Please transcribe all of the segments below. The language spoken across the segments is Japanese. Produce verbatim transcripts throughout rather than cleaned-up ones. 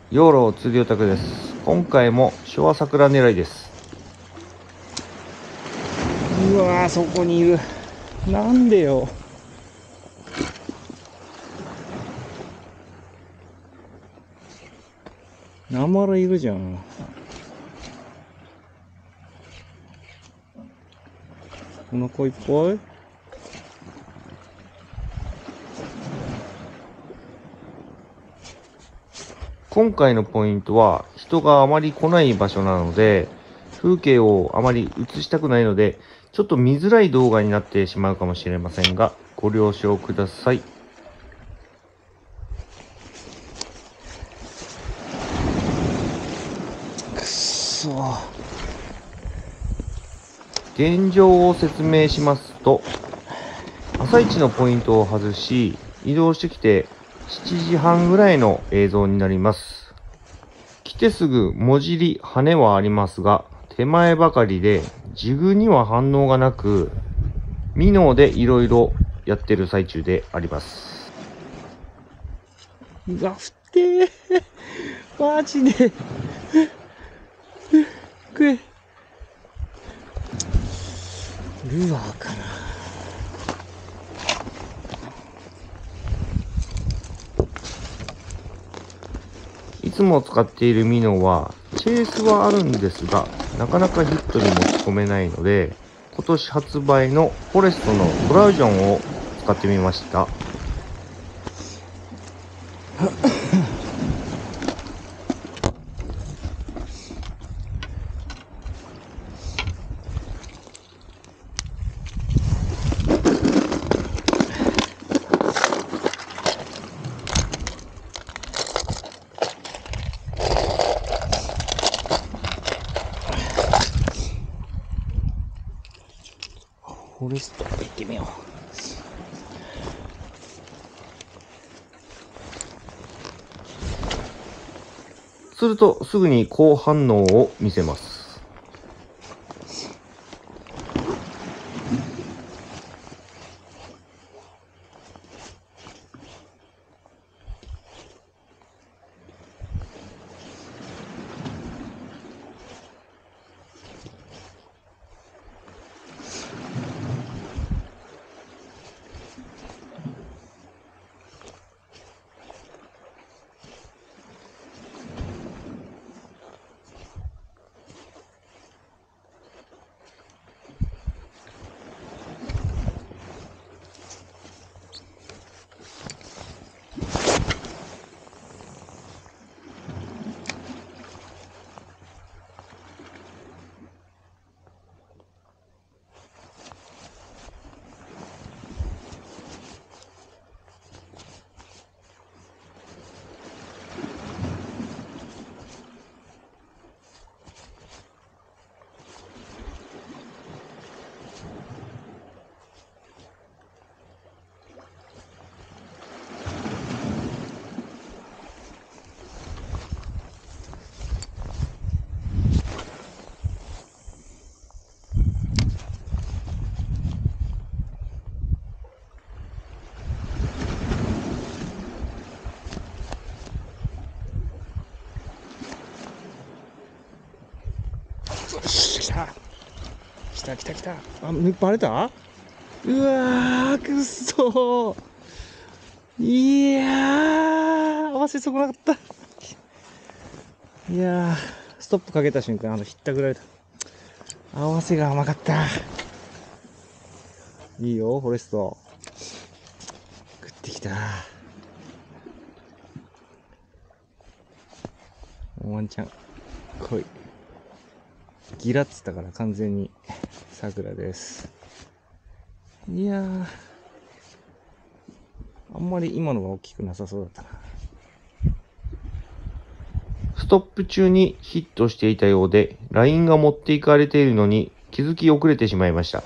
養老釣りオタクです。今回も昭和桜狙いです。 うわー、そこにいる。なんでよ。なまらいるじゃん。お腹いっぱい。 今回のポイントは人があまり来ない場所なので、風景をあまり映したくないので、ちょっと見づらい動画になってしまうかもしれませんが、ご了承ください。 くっそ。 現状を説明しますと、朝一のポイントを外し、移動してきてしちじはんぐらいの映像になります。来てすぐもじり羽はありますが、手前ばかりでジグには反応がなく、ミノでいろいろやってる最中であります。 うわ、振ってー。マジで。食え。ルアーかな。 いつも使っているミノは、チェイスはあるんですが、なかなかヒットに持ち込めないので、今年発売のフォレストのトラウジョンを使ってみました。 フォレスト行ってみよするとすぐに好反応を見せます。 う。よし、来た。来た来た来た。あ、バレた。うわー、くっそー。いやー、合わせ損なかった。いやー、ストップかけた瞬間、あの、ひったくられた。合わせが甘かった。いいよ、フォレスト。食ってきた。ワンちゃん、来い。ギラっつったから完全にさくらです。いやー、あんまり今のが大きくなさそうだったな。 ストップ中にヒットしていたようで、ラインが持っていかれているのに気づき遅れてしまいました。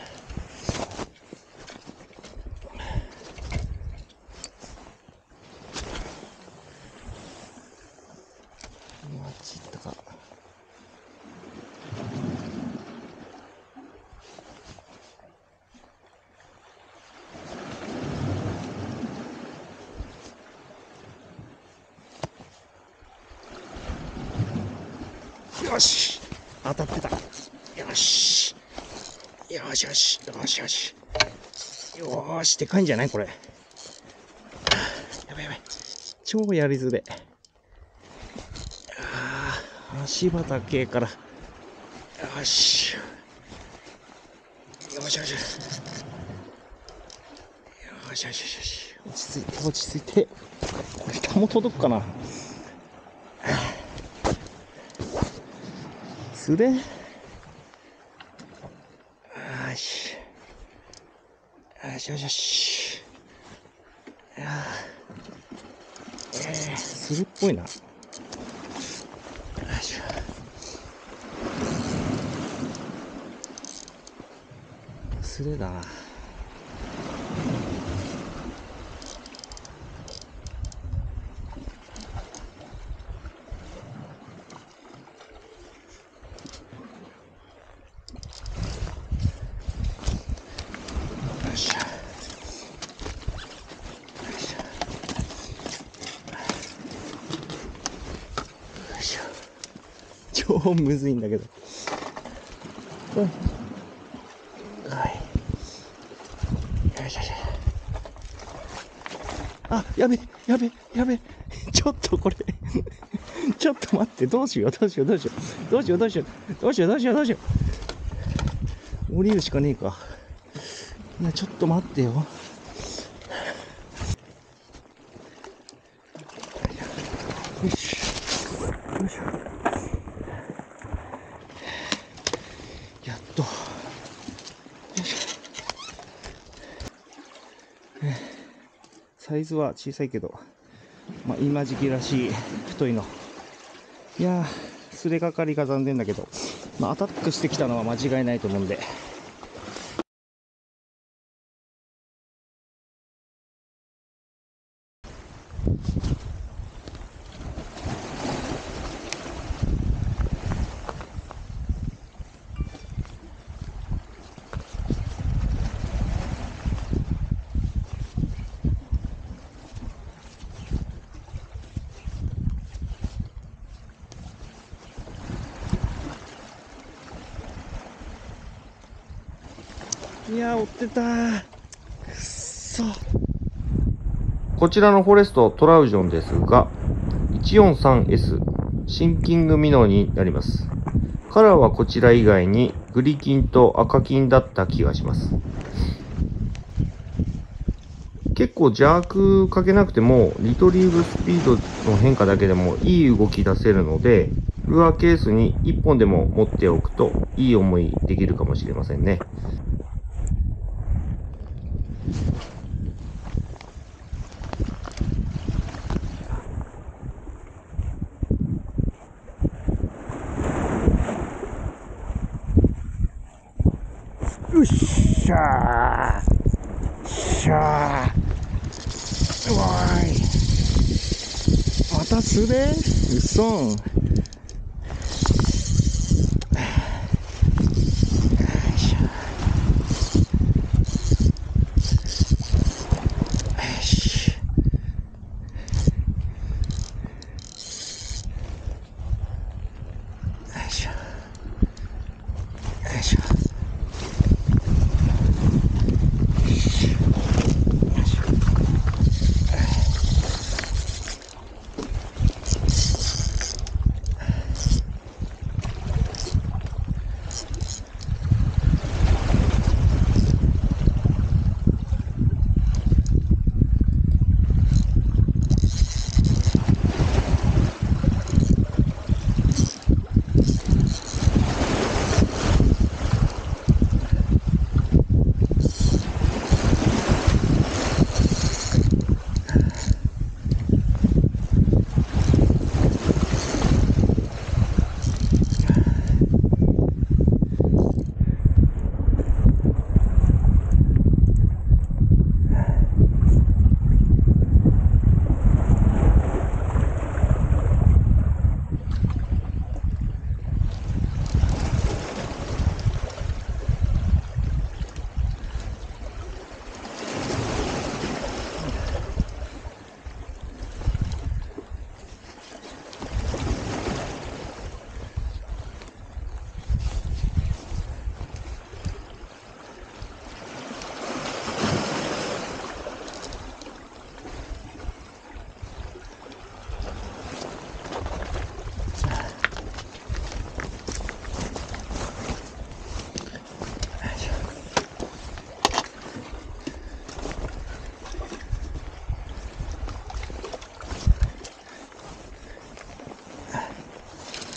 あっち行ったか。 よし、当たってた。よし。よしよし。よしよし。よーし、でかいんじゃないこれ。やばいやばい。超やりづれ。ああ、足畑から。よし。よしよしよし。よしよしよしよし。落ち着いて、落ち着いて。下も届くかな。素手。よし。よしよしよし。いやー、えー、するっぽいな。よいしょ。素手だな。超むずいんだけど。うん、はい。よいしょよいしょ。あ、やべ、やべ、やべ。ちょっとこれ。ちょっと待って、どうしよう、どうしよう、どうしよう。どうしよう、どうしよう。どうしよう、どうしよう、どうしよう。降りるしかねえか。いや、ちょっと待ってよ。よし。よいしょ。やっと。よいしょ。サイズは小さいけど、まあ、今時期らしい太いの。いやー、すれがかりが残念だけど、まあ、アタックしてきたのは間違いないと思うんで。いやー、追ってたー。くっそ。 こちらのフォレストトラウジョンですが、いちよんさんエス シンキングミノになります。カラーはこちら以外にグリキンと赤金だった気がします。結構邪悪かけなくてもリトリーブスピードの変化だけでもいい動き出せるので、ルアーケースにいっぽんでも持っておくといい思いできるかもしれませんね。 よっしゃー。しゃー。うわーい。また素手？うそん。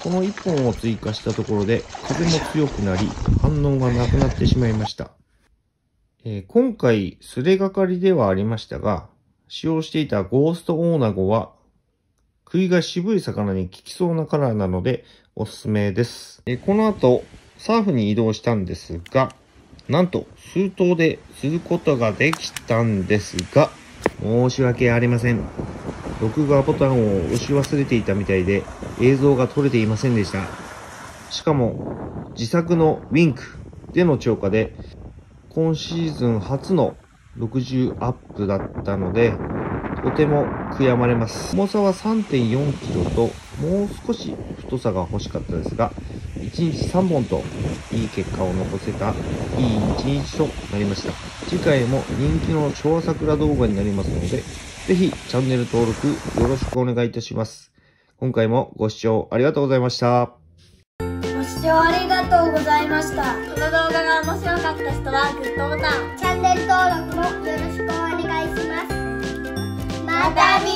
このいっぽんを追加したところで風も強くなり反応がなくなってしまいました。えー、今回すれがかりではありましたが、使用していたゴーストオーナゴは食いが渋い魚に効きそうなカラーなのでおすすめです。えー、この後サーフに移動したんですが、なんと数頭で釣ることができたんですが、申し訳ありません。録画ボタンを押し忘れていたみたいで映像が撮れていませんでした。しかも自作のウィンクでの釣果で今シーズン初のろくじゅうアップだったのでとても悔やまれます。重さは さんてんよんキロともう少し太さが欲しかったですが、いちにちさんぼんといい結果を残せたいい一日となりました。次回も人気の昭和桜動画になりますので、ぜひチャンネル登録よろしくお願いいたします。今回もご視聴ありがとうございました。 ご視聴ありがとうございました。この動画が面白かった人はグッドボタン、チャンネル登録もよろしくお願いします。また見